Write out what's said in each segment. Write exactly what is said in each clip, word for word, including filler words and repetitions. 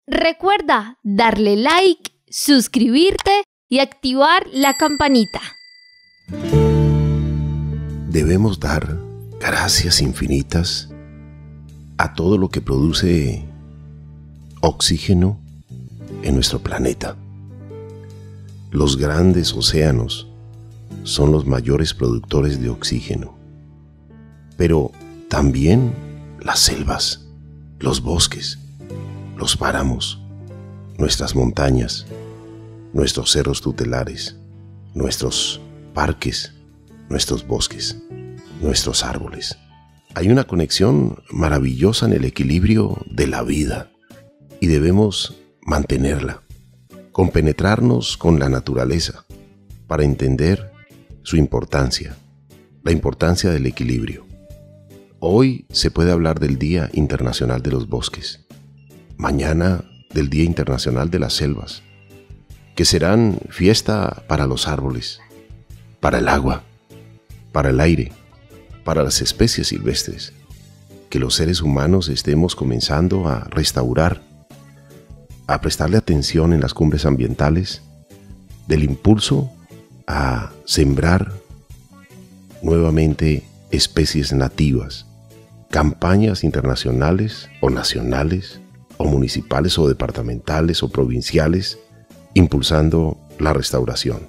Recuerda darle like, suscribirte y activar la campanita. Debemos dar gracias infinitas a todo lo que produce oxígeno en nuestro planeta. Los grandes océanos son los mayores productores de oxígeno, pero también las selvas, los bosques, los páramos, nuestras montañas, nuestros cerros tutelares, nuestros parques, nuestros bosques, nuestros árboles. Hay una conexión maravillosa en el equilibrio de la vida y debemos mantenerla, compenetrarnos con la naturaleza para entender su importancia, la importancia del equilibrio. Hoy se puede hablar del Día Internacional de los Bosques, mañana del Día Internacional de las Selvas, que serán fiesta para los árboles, para el agua, para el aire, para las especies silvestres, que los seres humanos estemos comenzando a restaurar, a prestarle atención en las cumbres ambientales, del impulso a sembrar nuevamente especies nativas, campañas internacionales o nacionales o municipales o departamentales o provinciales, impulsando la restauración.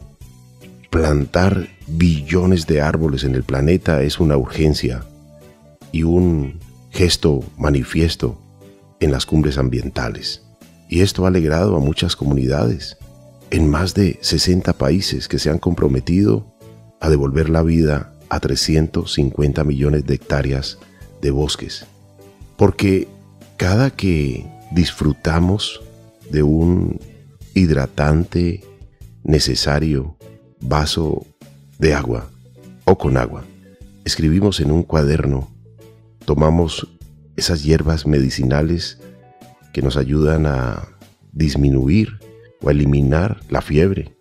Plantar billones de árboles en el planeta es una urgencia y un gesto manifiesto en las cumbres ambientales. Y esto ha alegrado a muchas comunidades en más de sesenta países que se han comprometido a devolver la vida a trescientos cincuenta millones de hectáreas de bosques. Porque cada que disfrutamos de un hidratante necesario vaso de agua o con agua, escribimos en un cuaderno, tomamos esas hierbas medicinales que nos ayudan a disminuir o a eliminar la fiebre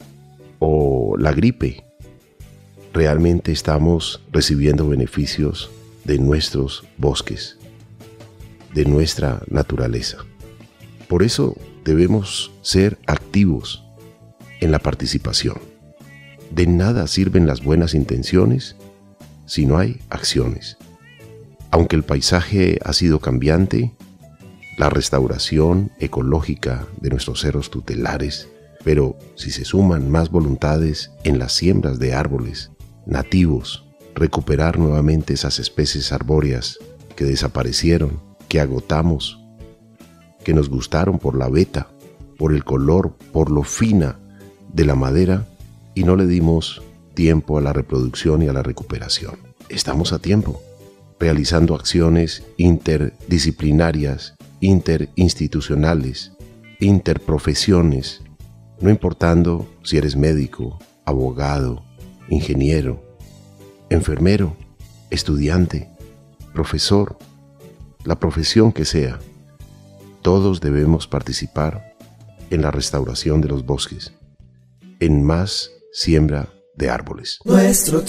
o la gripe. Realmente estamos recibiendo beneficios de nuestros bosques, de nuestra naturaleza. Por eso debemos ser activos en la participación. De nada sirven las buenas intenciones si no hay acciones. Aunque el paisaje ha sido cambiante, la restauración ecológica de nuestros cerros tutelares, pero si se suman más voluntades en las siembras de árboles nativos, recuperar nuevamente esas especies arbóreas que desaparecieron, que agotamos, que nos gustaron por la veta, por el color, por lo fina de la madera, y no le dimos tiempo a la reproducción y a la recuperación. Estamos a tiempo, realizando acciones interdisciplinarias, interinstitucionales, interprofesiones, no importando si eres médico, abogado, ingeniero, enfermero, estudiante, profesor, la profesión que sea. Todos debemos participar en la restauración de los bosques, en más siembra de árboles. Nuestro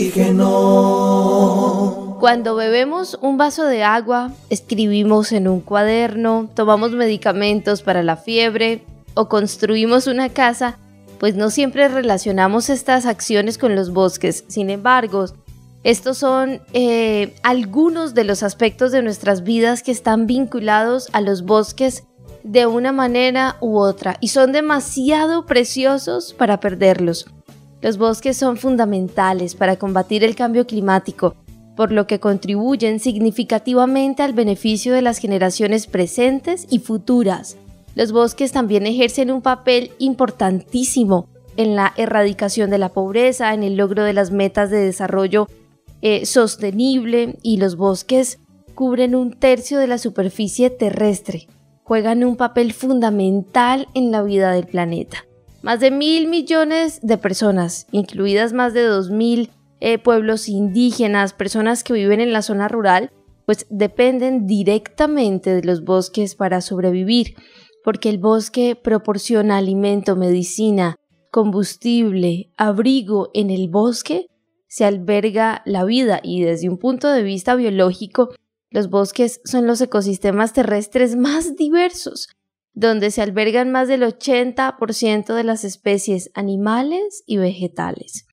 oxígeno. Cuando bebemos un vaso de agua, escribimos en un cuaderno, tomamos medicamentos para la fiebre o construimos una casa, pues no siempre relacionamos estas acciones con los bosques. Sin embargo, estos son eh, algunos de los aspectos de nuestras vidas que están vinculados a los bosques de una manera u otra y son demasiado preciosos para perderlos. Los bosques son fundamentales para combatir el cambio climático, por lo que contribuyen significativamente al beneficio de las generaciones presentes y futuras. Los bosques también ejercen un papel importantísimo en la erradicación de la pobreza, en el logro de las metas de desarrollo eh, sostenible, y los bosques cubren un tercio de la superficie terrestre. Juegan un papel fundamental en la vida del planeta. Más de mil millones de personas, incluidas más de dos mil eh, pueblos indígenas, personas que viven en la zona rural, pues dependen directamente de los bosques para sobrevivir, porque el bosque proporciona alimento, medicina, combustible, abrigo. En el bosque se alberga la vida y desde un punto de vista biológico, los bosques son los ecosistemas terrestres más diversos. donde se albergan más del ochenta por ciento de las especies animales y vegetales.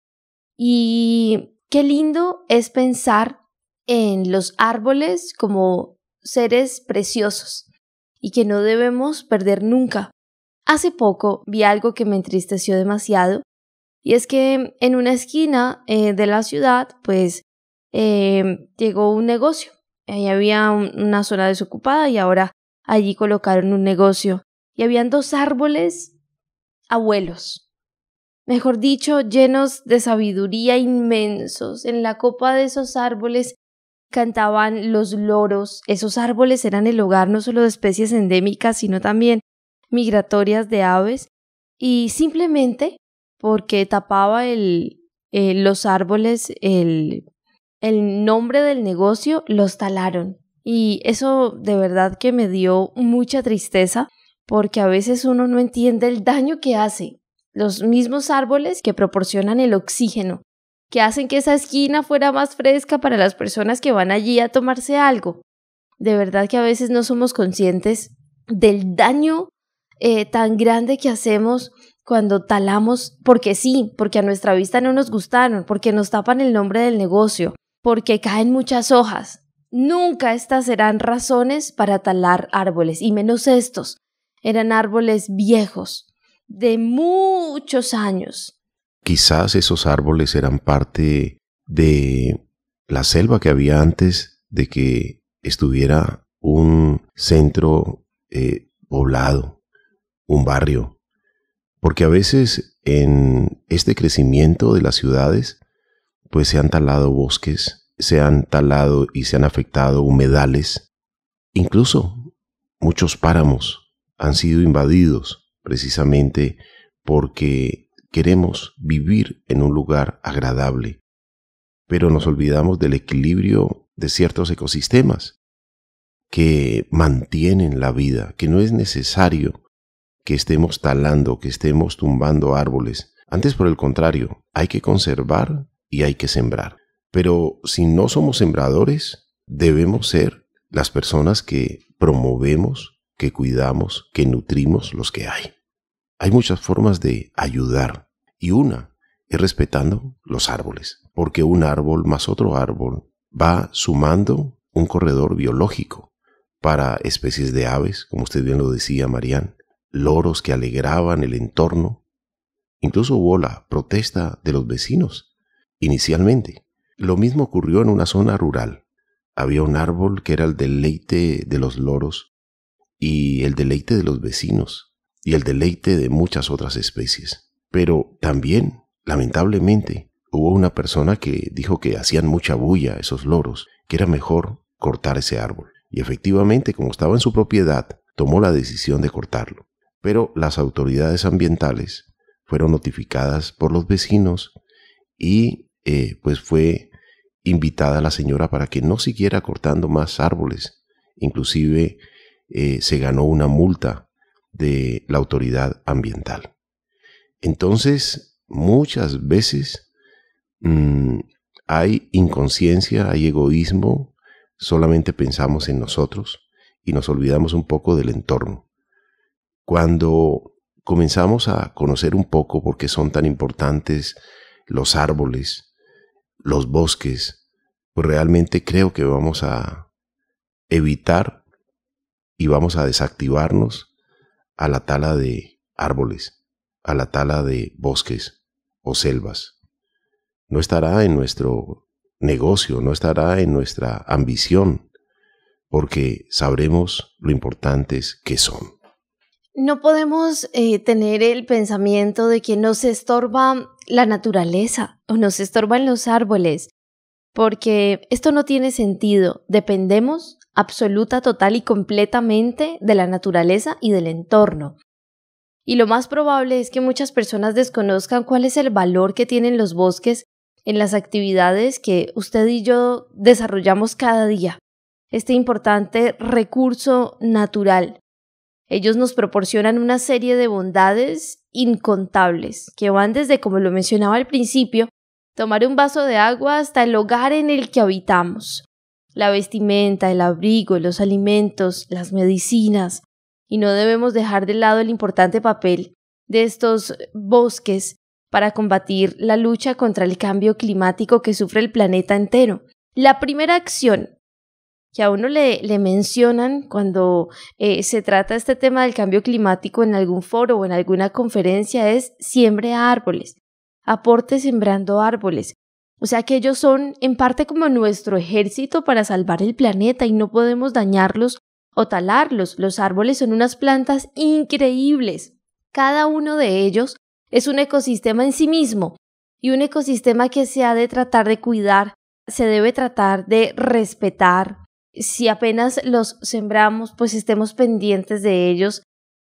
Y qué lindo es pensar en los árboles como seres preciosos y que no debemos perder nunca. Hace poco vi algo que me entristeció demasiado, y es que en una esquina eh, de la ciudad pues eh, llegó un negocio. Ahí había un, una zona desocupada y ahora allí colocaron un negocio y habían dos árboles abuelos, mejor dicho, llenos de sabiduría, inmensos. En la copa de esos árboles cantaban los loros. Esos árboles eran el hogar no solo de especies endémicas, sino también migratorias de aves, y simplemente porque tapaba el, eh, los árboles el, el nombre del negocio, los talaron. Y eso de verdad que me dio mucha tristeza, porque a veces uno no entiende el daño que hace. Los mismos árboles que proporcionan el oxígeno, que hacen que esa esquina fuera más fresca para las personas que van allí a tomarse algo. De verdad que a veces no somos conscientes del daño eh, tan grande que hacemos cuando talamos, porque sí, porque a nuestra vista no nos gustaron, porque nos tapan el nombre del negocio, porque caen muchas hojas. Nunca estas serán razones para talar árboles, y menos estos. Eran árboles viejos, de muchos años. Quizás esos árboles eran parte de la selva que había antes de que estuviera un centro eh, poblado, un barrio. Porque a veces en este crecimiento de las ciudades, pues se han talado bosques, se han talado y se han afectado humedales. Incluso muchos páramos han sido invadidos precisamente porque queremos vivir en un lugar agradable, pero nos olvidamos del equilibrio de ciertos ecosistemas que mantienen la vida, que no es necesario que estemos talando, que estemos tumbando árboles. Antes, por el contrario, hay que conservar y hay que sembrar. Pero si no somos sembradores, debemos ser las personas que promovemos, que cuidamos, que nutrimos los que hay. Hay muchas formas de ayudar, y una es respetando los árboles, porque un árbol más otro árbol va sumando un corredor biológico para especies de aves, como usted bien lo decía, Marian, loros que alegraban el entorno. Incluso hubo la protesta de los vecinos inicialmente. Lo mismo ocurrió en una zona rural. Había un árbol que era el deleite de los loros y el deleite de los vecinos y el deleite de muchas otras especies. Pero también, lamentablemente, hubo una persona que dijo que hacían mucha bulla esos loros, que era mejor cortar ese árbol. Y efectivamente, como estaba en su propiedad, tomó la decisión de cortarlo. Pero las autoridades ambientales fueron notificadas por los vecinos y eh, pues fue invitada a la señora para que no siguiera cortando más árboles. Inclusive eh, se ganó una multa de la autoridad ambiental. Entonces, muchas veces mmm, hay inconsciencia, hay egoísmo, solamente pensamos en nosotros y nos olvidamos un poco del entorno. Cuando comenzamos a conocer un poco por qué son tan importantes los árboles, los bosques, pues realmente creo que vamos a evitar y vamos a desactivarnos a la tala de árboles, a la tala de bosques o selvas. No estará en nuestro negocio, no estará en nuestra ambición, porque sabremos lo importantes que son. No podemos eh, tener el pensamiento de que nos estorba la naturaleza o nos estorban los árboles, porque esto no tiene sentido. Dependemos absoluta, total y completamente de la naturaleza y del entorno. Y lo más probable es que muchas personas desconozcan cuál es el valor que tienen los bosques en las actividades que usted y yo desarrollamos cada día. Este importante recurso natural. Ellos nos proporcionan una serie de bondades incontables, que van desde, como lo mencionaba al principio, tomar un vaso de agua hasta el hogar en el que habitamos. La vestimenta, el abrigo, los alimentos, las medicinas. y no debemos dejar de lado el importante papel de estos bosques para combatir la lucha contra el cambio climático que sufre el planeta entero. La primera acción que a uno le, le mencionan cuando eh, se trata este tema del cambio climático en algún foro o en alguna conferencia es siembre árboles, aporte sembrando árboles. O sea que ellos son en parte como nuestro ejército para salvar el planeta y no podemos dañarlos o talarlos. Los árboles son unas plantas increíbles. Cada uno de ellos es un ecosistema en sí mismo y un ecosistema que se ha de tratar de cuidar, se debe tratar de respetar. Si apenas los sembramos, pues estemos pendientes de ellos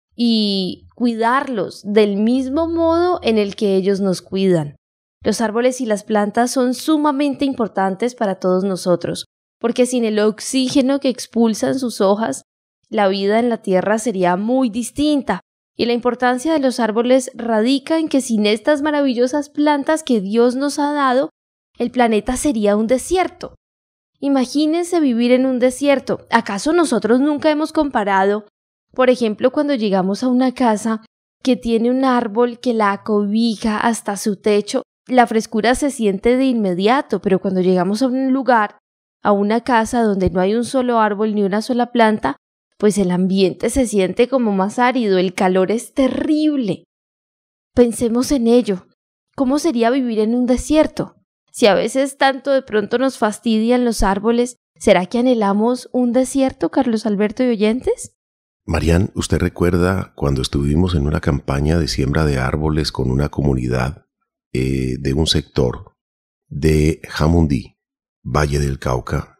y cuidarlos del mismo modo en el que ellos nos cuidan. Los árboles y las plantas son sumamente importantes para todos nosotros, porque sin el oxígeno que expulsan sus hojas, la vida en la tierra sería muy distinta. Y la importancia de los árboles radica en que sin estas maravillosas plantas que Dios nos ha dado, el planeta sería un desierto. Imagínense vivir en un desierto. ¿Acaso nosotros nunca hemos comparado, por ejemplo, cuando llegamos a una casa que tiene un árbol que la acobija hasta su techo? La frescura se siente de inmediato, pero cuando llegamos a un lugar, a una casa donde no hay un solo árbol ni una sola planta, pues el ambiente se siente como más árido, el calor es terrible. Pensemos en ello. ¿Cómo sería vivir en un desierto? Si a veces tanto de pronto nos fastidian los árboles, ¿será que anhelamos un desierto, Carlos Alberto y oyentes? Marian, ¿usted recuerda cuando estuvimos en una campaña de siembra de árboles con una comunidad eh, de un sector de Jamundí, Valle del Cauca,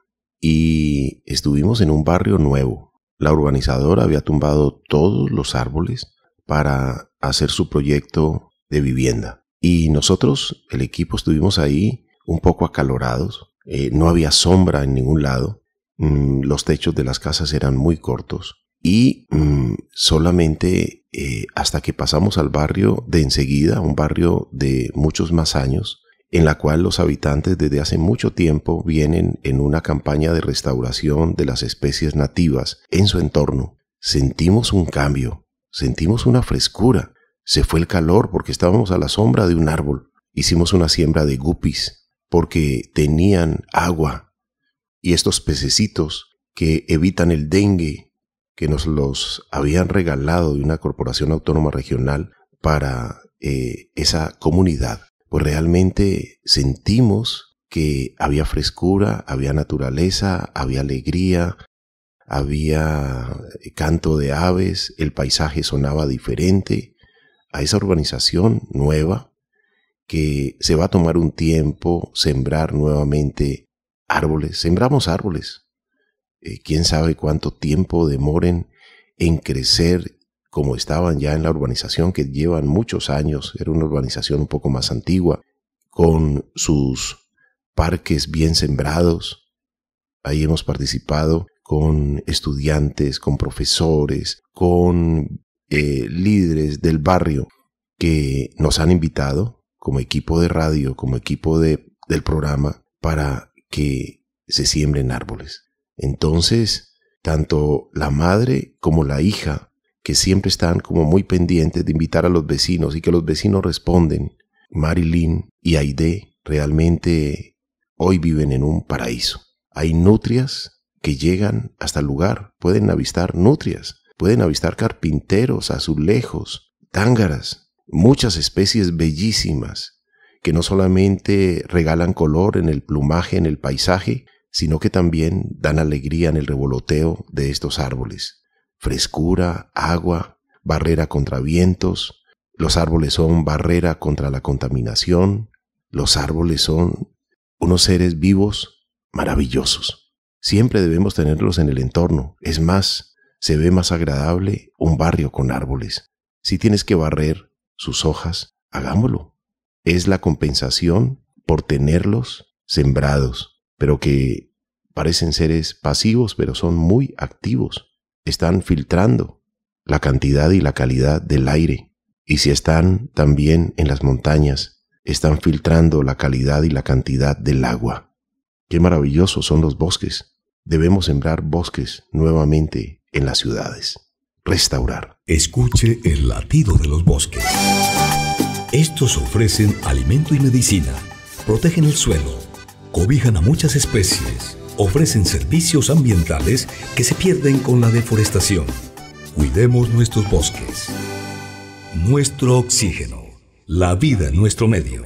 y estuvimos en un barrio nuevo? La urbanizadora había tumbado todos los árboles para hacer su proyecto de vivienda. Y nosotros, el equipo, estuvimos ahí un poco acalorados. Eh, no había sombra en ningún lado. Mm, los techos de las casas eran muy cortos. Y mm, solamente eh, hasta que pasamos al barrio de enseguida, un barrio de muchos más años, en la cual los habitantes desde hace mucho tiempo vienen en una campaña de restauración de las especies nativas en su entorno. Sentimos un cambio, sentimos una frescura. Se fue el calor porque estábamos a la sombra de un árbol. Hicimos una siembra de guppies porque tenían agua. Y estos pececitos que evitan el dengue, que nos los habían regalado de una corporación autónoma regional para eh, esa comunidad. Pues realmente sentimos que había frescura, había naturaleza, había alegría, había canto de aves, el paisaje sonaba diferente a esa urbanización nueva que se va a tomar un tiempo sembrar nuevamente árboles. Sembramos árboles. Eh, quién sabe cuánto tiempo demoren en crecer como estaban ya en la urbanización, que llevan muchos años. Era una urbanización un poco más antigua, con sus parques bien sembrados. Ahí hemos participado con estudiantes, con profesores, con eh, líderes del barrio que nos han invitado como equipo de radio, como equipo de, del programa, para que se siembren árboles. Entonces, tanto la madre como la hija, que siempre están como muy pendientes de invitar a los vecinos y que los vecinos responden, Marilyn y Aide, realmente hoy viven en un paraíso. Hay nutrias que llegan hasta el lugar, pueden avistar nutrias, pueden avistar carpinteros, azulejos, tángaras, muchas especies bellísimas que no solamente regalan color en el plumaje, en el paisaje, sino que también dan alegría en el revoloteo de estos árboles. Frescura, agua, barrera contra vientos. Los árboles son barrera contra la contaminación. Los árboles son unos seres vivos maravillosos. Siempre debemos tenerlos en el entorno. Es más, se ve más agradable un barrio con árboles. Si tienes que barrer sus hojas, hagámoslo. Es la compensación por tenerlos sembrados, pero que parecen seres pasivos, pero son muy activos. Están filtrando la cantidad y la calidad del aire. Y si están también en las montañas, están filtrando la calidad y la cantidad del agua. Qué maravillosos son los bosques. Debemos sembrar bosques nuevamente en las ciudades. restaurar. Escuche el latido de los bosques. Estos ofrecen alimento y medicina, protegen el suelo, cobijan a muchas especies, ofrecen servicios ambientales que se pierden con la deforestación. Cuidemos nuestros bosques. Nuestro oxígeno, la vida en nuestro medio.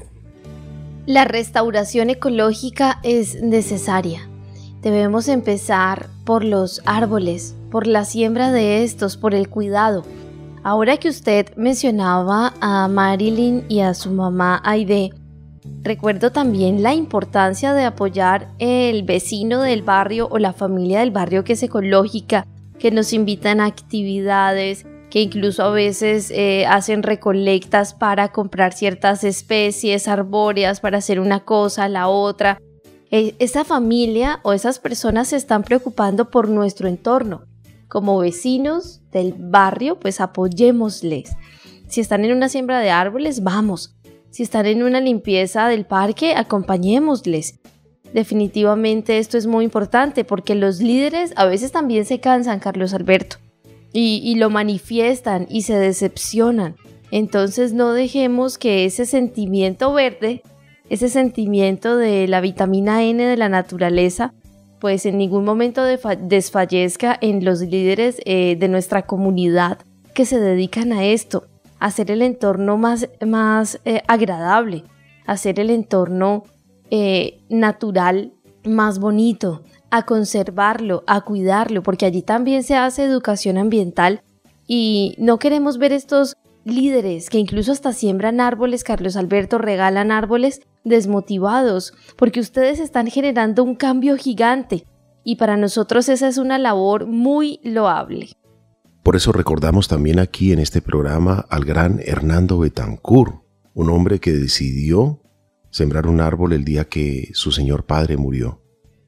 La restauración ecológica es necesaria. Debemos empezar por los árboles, por la siembra de estos, por el cuidado. Ahora que usted mencionaba a Marilyn y a su mamá Aide, recuerdo también la importancia de apoyar el vecino del barrio o la familia del barrio que es ecológica, que nos invitan a actividades, que incluso a veces eh, hacen recolectas para comprar ciertas especies arbóreas para hacer una cosa, la otra. Eh, esa familia o esas personas se están preocupando por nuestro entorno. Como vecinos del barrio, pues apoyémosles. Si están en una siembra de árboles, vamos. Si están en una limpieza del parque, acompañémosles. Definitivamente esto es muy importante porque los líderes a veces también se cansan, Carlos Alberto, y, y lo manifiestan y se decepcionan. Entonces no dejemos que ese sentimiento verde, ese sentimiento de la vitamina N de la naturaleza, pues en ningún momento desfallezca en los líderes eh, de nuestra comunidad que se dedican a esto, a hacer el entorno más, más eh, agradable, a hacer el entorno eh, natural más bonito, a conservarlo, a cuidarlo, porque allí también se hace educación ambiental y no queremos ver estos líderes que incluso hasta siembran árboles, Carlos Alberto, regalan árboles desmotivados, porque ustedes están generando un cambio gigante y para nosotros esa es una labor muy loable. Por eso recordamos también aquí en este programa al gran Hernando Betancourt, un hombre que decidió sembrar un árbol el día que su señor padre murió.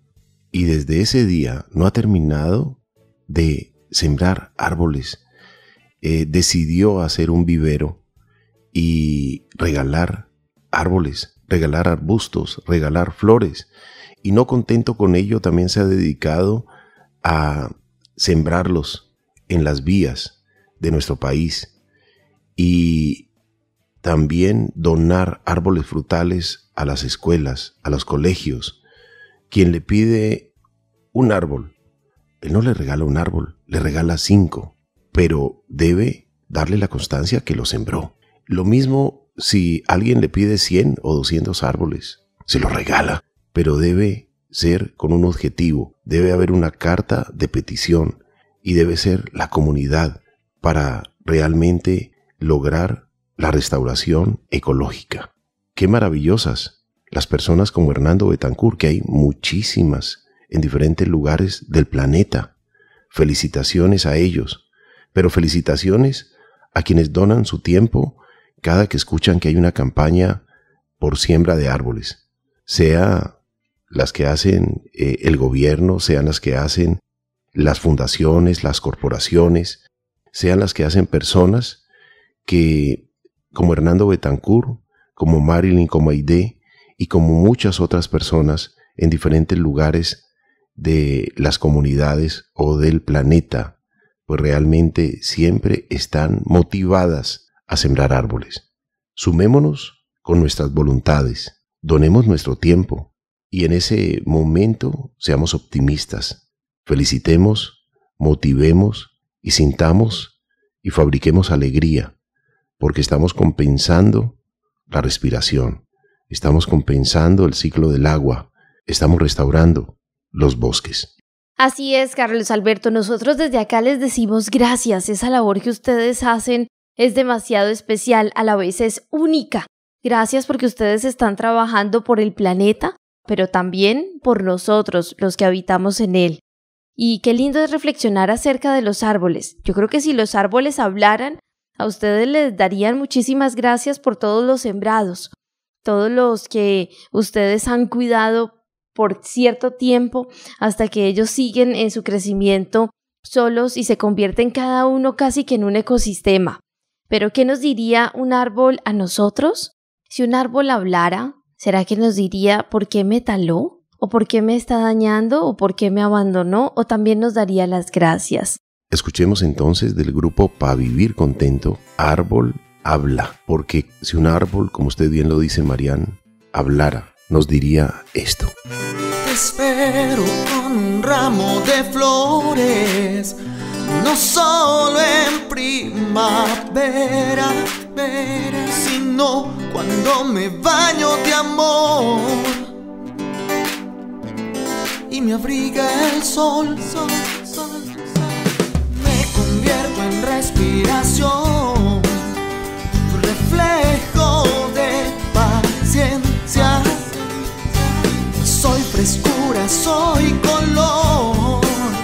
Y desde ese día no ha terminado de sembrar árboles. Eh, decidió hacer un vivero y regalar árboles, regalar arbustos, regalar flores. Y no contento con ello, también se ha dedicado a sembrarlos en las vías de nuestro país y también donar árboles frutales a las escuelas, a los colegios. Quien le pide un árbol, él no le regala un árbol, le regala cinco, pero debe darle la constancia que lo sembró. Lo mismo si alguien le pide cien o doscientos árboles, se los regala, pero debe ser con un objetivo, debe haber una carta de petición y debe ser la comunidad para realmente lograr la restauración ecológica. Qué maravillosas las personas como Hernando Betancourt, que hay muchísimas en diferentes lugares del planeta. Felicitaciones a ellos, pero felicitaciones a quienes donan su tiempo cada que escuchan que hay una campaña por siembra de árboles, sea las que hacen eh, el gobierno, sean las que hacen las fundaciones, las corporaciones, sean las que hacen personas que, como Hernando Betancourt, como Marilyn, como Aide y como muchas otras personas en diferentes lugares de las comunidades o del planeta, pues realmente siempre están motivadas a sembrar árboles. Sumémonos con nuestras voluntades, donemos nuestro tiempo y en ese momento seamos optimistas. Felicitemos, motivemos y sintamos y fabriquemos alegría, porque estamos compensando la respiración, estamos compensando el ciclo del agua, estamos restaurando los bosques. Así es, Carlos Alberto, nosotros desde acá les decimos gracias, esa labor que ustedes hacen es demasiado especial, a la vez es única. Gracias porque ustedes están trabajando por el planeta, pero también por nosotros, los que habitamos en él. Y qué lindo es reflexionar acerca de los árboles. Yo creo que si los árboles hablaran, a ustedes les darían muchísimas gracias por todos los sembrados, todos los que ustedes han cuidado por cierto tiempo hasta que ellos siguen en su crecimiento solos y se convierten cada uno casi que en un ecosistema. Pero ¿qué nos diría un árbol a nosotros? Si un árbol hablara, ¿será que nos diría por qué me taló? ¿O por qué me está dañando? ¿O por qué me abandonó? ¿O también nos daría las gracias? Escuchemos entonces del grupo Pa' Vivir Contento, Árbol Habla, porque si un árbol, como usted bien lo dice, Marian, hablara, nos diría esto. Te espero con un ramo de flores, no solo en primavera, sino cuando me baño de amor y me abriga el sol, sol, sol, sol. Me convierto en respiración, reflejo de paciencia. Soy frescura, soy color,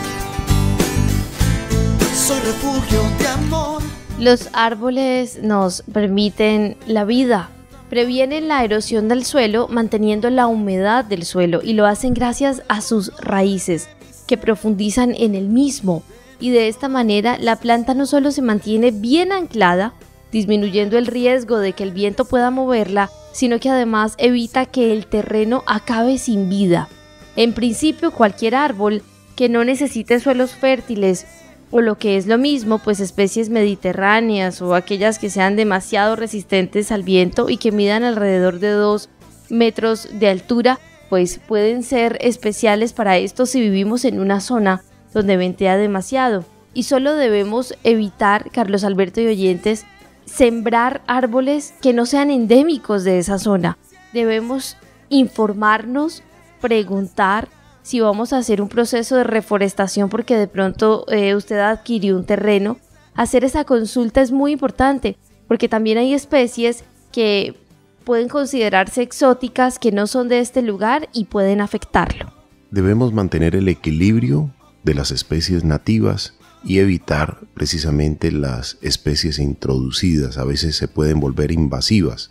soy refugio de amor. Los árboles nos permiten la vida, previenen la erosión del suelo manteniendo la humedad del suelo y lo hacen gracias a sus raíces que profundizan en el mismo, y de esta manera la planta no solo se mantiene bien anclada, disminuyendo el riesgo de que el viento pueda moverla, sino que además evita que el terreno acabe sin vida. En principio, cualquier árbol que no necesite suelos fértiles, o lo que es lo mismo, pues especies mediterráneas o aquellas que sean demasiado resistentes al viento y que midan alrededor de dos metros de altura, pues pueden ser especiales para esto si vivimos en una zona donde ventea demasiado. Y solo debemos evitar, Carlos Alberto y oyentes, sembrar árboles que no sean endémicos de esa zona. Debemos informarnos, preguntar si vamos a hacer un proceso de reforestación porque de pronto eh, usted adquirió un terreno. Hacer esa consulta es muy importante porque también hay especies que pueden considerarse exóticas, que no son de este lugar y pueden afectarlo. Debemos mantener el equilibrio de las especies nativas y evitar precisamente las especies introducidas. A veces se pueden volver invasivas.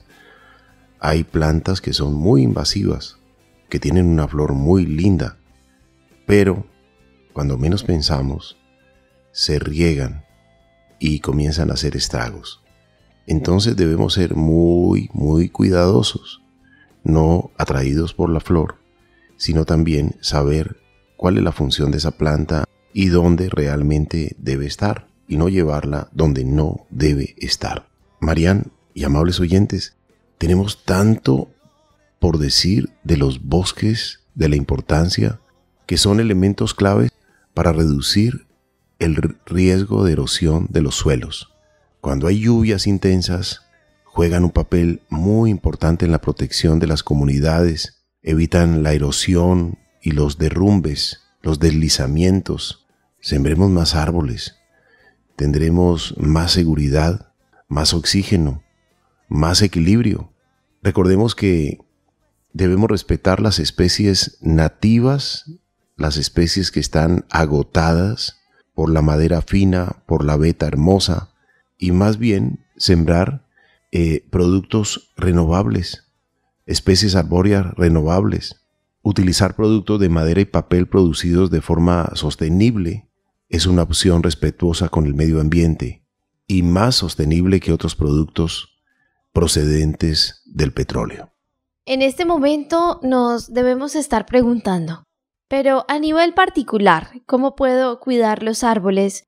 Hay plantas que son muy invasivas, que tienen una flor muy linda, pero cuando menos pensamos, se riegan y comienzan a hacer estragos. Entonces debemos ser muy, muy cuidadosos, no atraídos por la flor, sino también saber cuál es la función de esa planta y dónde realmente debe estar, y no llevarla donde no debe estar. Marian y amables oyentes, tenemos tanto por decir de los bosques, de la importancia que son elementos claves para reducir el riesgo de erosión de los suelos. Cuando hay lluvias intensas, juegan un papel muy importante en la protección de las comunidades, evitan la erosión y los derrumbes, los deslizamientos. Sembremos más árboles, tendremos más seguridad, más oxígeno, más equilibrio. Recordemos que debemos respetar las especies nativas, las especies que están agotadas por la madera fina, por la veta hermosa, y más bien sembrar eh, productos renovables, especies arbóreas renovables. Utilizar productos de madera y papel producidos de forma sostenible es una opción respetuosa con el medio ambiente y más sostenible que otros productos procedentes del petróleo. En este momento nos debemos estar preguntando, pero a nivel particular, ¿cómo puedo cuidar los árboles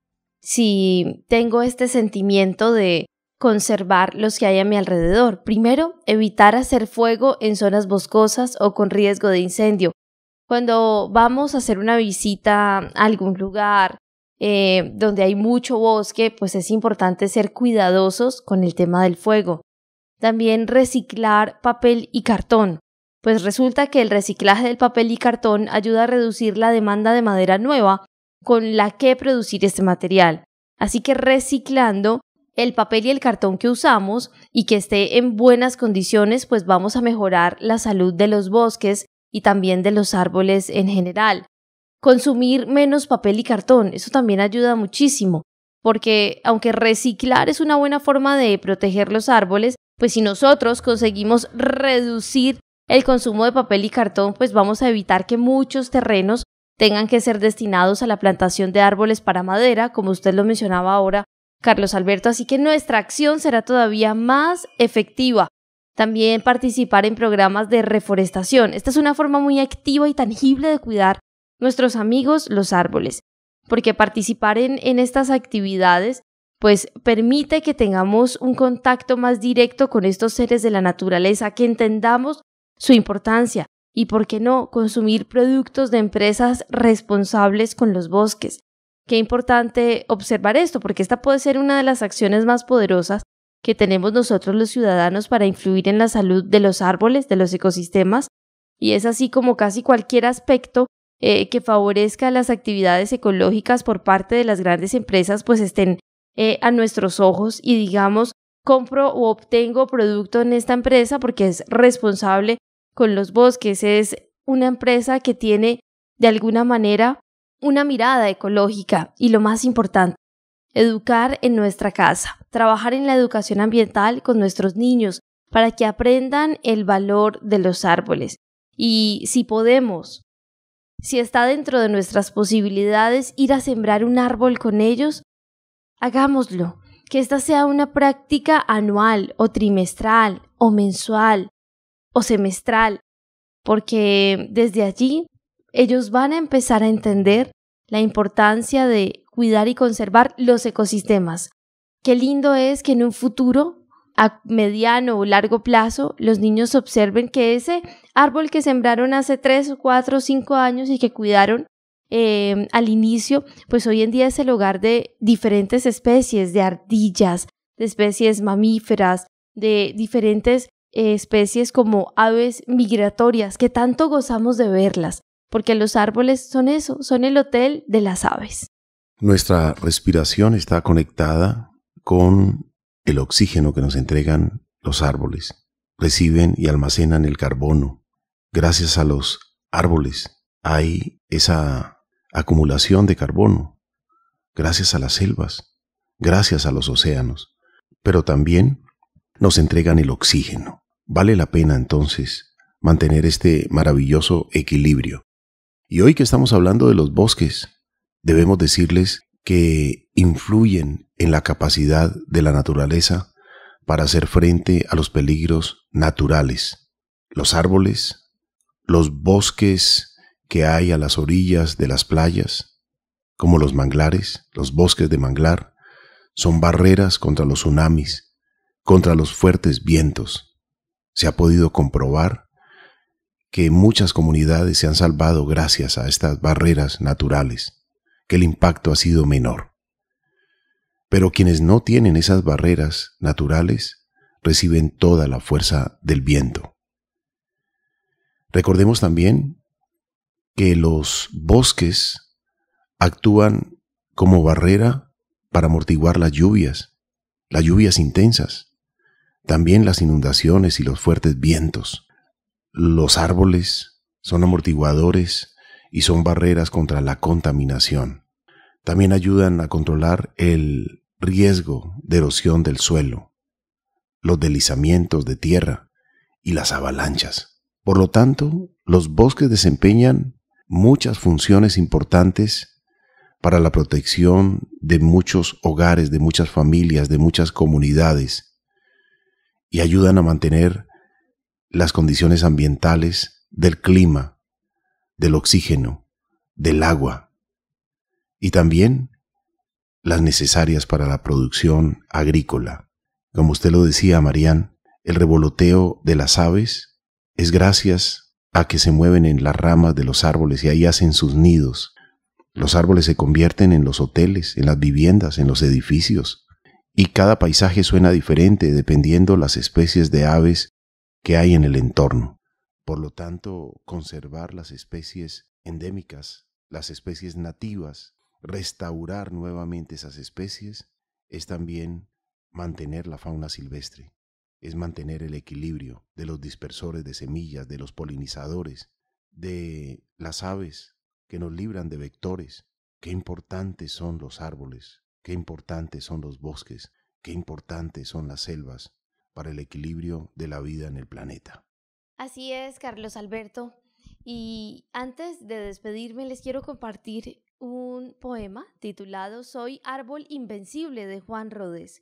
si tengo este sentimiento de conservar los que hay a mi alrededor? Primero, evitar hacer fuego en zonas boscosas o con riesgo de incendio. Cuando vamos a hacer una visita a algún lugar eh, donde hay mucho bosque, pues es importante ser cuidadosos con el tema del fuego. También reciclar papel y cartón, pues resulta que el reciclaje del papel y cartón ayuda a reducir la demanda de madera nueva con la que producir este material. Así que reciclando el papel y el cartón que usamos y que esté en buenas condiciones, pues vamos a mejorar la salud de los bosques y también de los árboles en general. Consumir menos papel y cartón, eso también ayuda muchísimo, porque aunque reciclar es una buena forma de proteger los árboles, pues si nosotros conseguimos reducir el consumo de papel y cartón, pues vamos a evitar que muchos terrenos tengan que ser destinados a la plantación de árboles para madera, como usted lo mencionaba ahora, Carlos Alberto, así que nuestra acción será todavía más efectiva. También participar en programas de reforestación. Esta es una forma muy activa y tangible de cuidar nuestros amigos los árboles. porque participar en, en estas actividades pues permite que tengamos un contacto más directo con estos seres de la naturaleza, que entendamos su importancia y, por qué no, consumir productos de empresas responsables con los bosques. Qué importante observar esto, porque esta puede ser una de las acciones más poderosas que tenemos nosotros los ciudadanos para influir en la salud de los árboles, de los ecosistemas, y es así como casi cualquier aspecto eh, que favorezca las actividades ecológicas por parte de las grandes empresas, pues estén eh, a nuestros ojos y digamos, compro o obtengo producto en esta empresa porque es responsable con los bosques, es una empresa que tiene de alguna manera una mirada ecológica y lo más importante, educar en nuestra casa, trabajar en la educación ambiental con nuestros niños para que aprendan el valor de los árboles. Y si podemos, si está dentro de nuestras posibilidades ir a sembrar un árbol con ellos, hagámoslo. Que esta sea una práctica anual o trimestral o mensual o semestral, porque desde allí ellos van a empezar a entender la importancia de cuidar y conservar los ecosistemas. Qué lindo es que en un futuro, a mediano o largo plazo, los niños observen que ese árbol que sembraron hace tres, cuatro, cinco años y que cuidaron eh, al inicio, pues hoy en día es el hogar de diferentes especies, de ardillas, de especies mamíferas, de diferentes eh, especies como aves migratorias, que tanto gozamos de verlas, porque los árboles son eso, son el hotel de las aves. Nuestra respiración está conectada con el oxígeno que nos entregan los árboles. Reciben y almacenan el carbono. Gracias a los árboles hay esa acumulación de carbono. Gracias a las selvas, gracias a los océanos. Pero también nos entregan el oxígeno. Vale la pena entonces mantener este maravilloso equilibrio. Y hoy que estamos hablando de los bosques, debemos decirles que influyen en la capacidad de la naturaleza para hacer frente a los peligros naturales. Los árboles, los bosques que hay a las orillas de las playas, como los manglares, los bosques de manglar, son barreras contra los tsunamis, contra los fuertes vientos. Se ha podido comprobar que muchas comunidades se han salvado gracias a estas barreras naturales, que el impacto ha sido menor. Pero quienes no tienen esas barreras naturales reciben toda la fuerza del viento. Recordemos también que los bosques actúan como barrera para amortiguar las lluvias, las lluvias intensas, también las inundaciones y los fuertes vientos. Los árboles son amortiguadores y son barreras contra la contaminación. También ayudan a controlar el riesgo de erosión del suelo, los deslizamientos de tierra y las avalanchas. Por lo tanto, los bosques desempeñan muchas funciones importantes para la protección de muchos hogares, de muchas familias, de muchas comunidades, y ayudan a mantener las condiciones ambientales del clima, del oxígeno, del agua, y también las necesarias para la producción agrícola. Como usted lo decía, Marián, el revoloteo de las aves es gracias a que se mueven en las ramas de los árboles y ahí hacen sus nidos. Los árboles se convierten en los hoteles, en las viviendas, en los edificios, y cada paisaje suena diferente dependiendo las especies de aves que hay en el entorno. Por lo tanto, conservar las especies endémicas, las especies nativas, restaurar nuevamente esas especies, es también mantener la fauna silvestre, es mantener el equilibrio de los dispersores de semillas, de los polinizadores, de las aves que nos libran de vectores. Qué importantes son los árboles, qué importantes son los bosques, qué importantes son las selvas para el equilibrio de la vida en el planeta. Así es, Carlos Alberto. Y antes de despedirme, les quiero compartir un poema titulado Soy árbol invencible de Juan Rodés.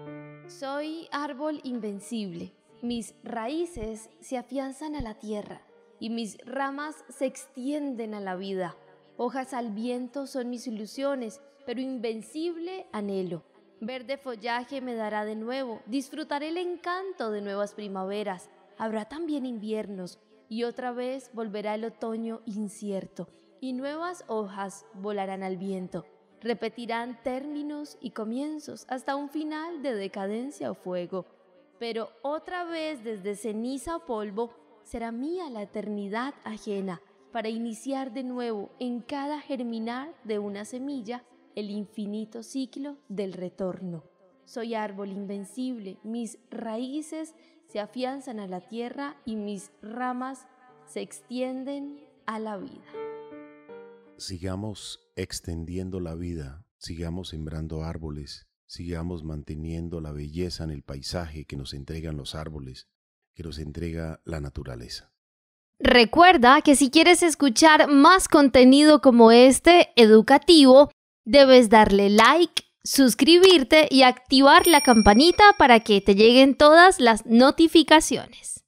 Soy árbol invencible, mis raíces se afianzan a la tierra y mis ramas se extienden a la vida. Hojas al viento son mis ilusiones, pero invencible anhelo. Verde follaje me dará de nuevo, disfrutaré el encanto de nuevas primaveras. Habrá también inviernos, y otra vez volverá el otoño incierto, y nuevas hojas volarán al viento. Repetirán términos y comienzos hasta un final de decadencia o fuego. Pero otra vez desde ceniza o polvo será mía la eternidad ajena, para iniciar de nuevo en cada germinar de una semilla el infinito ciclo del retorno. Soy árbol invencible, mis raíces se afianzan a la tierra y mis ramas se extienden a la vida. Sigamos extendiendo la vida, sigamos sembrando árboles, sigamos manteniendo la belleza en el paisaje que nos entregan los árboles, que nos entrega la naturaleza. Recuerda que si quieres escuchar más contenido como este, educativo, debes darle like, suscribirte y activar la campanita para que te lleguen todas las notificaciones.